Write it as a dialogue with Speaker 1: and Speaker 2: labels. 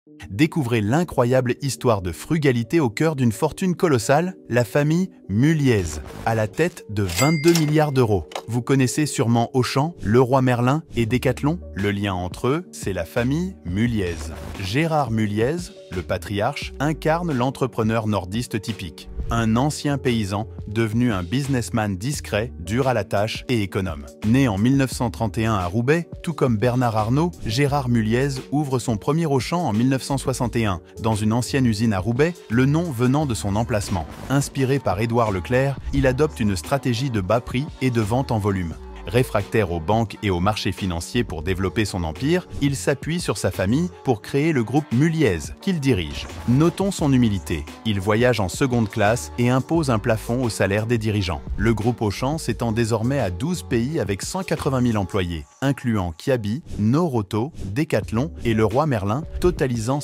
Speaker 1: Découvrez l'incroyable histoire de frugalité au cœur d'une fortune colossale, la famille Mulliez, à la tête de 22 milliards d'euros. Vous connaissez sûrement Auchan, Leroy Merlin et Decathlon. Le lien entre eux, c'est la famille Mulliez. Gérard Mulliez, le patriarche, incarne l'entrepreneur nordiste typique. Un ancien paysan devenu un businessman discret, dur à la tâche et économe. Né en 1931 à Roubaix, tout comme Bernard Arnault, Gérard Mulliez ouvre son premier Auchan en 1961, dans une ancienne usine à Roubaix, le nom venant de son emplacement. Inspiré par Édouard Leclerc, il adopte une stratégie de bas prix et de vente en volume. Réfractaire aux banques et aux marchés financiers pour développer son empire, il s'appuie sur sa famille pour créer le groupe Mulliez, qu'il dirige. Notons son humilité. Il voyage en seconde classe et impose un plafond au salaire des dirigeants. Le groupe Auchan s'étend désormais à 12 pays avec 180 000 employés, incluant Kiabi, Noroto, Decathlon et Leroy Merlin, totalisant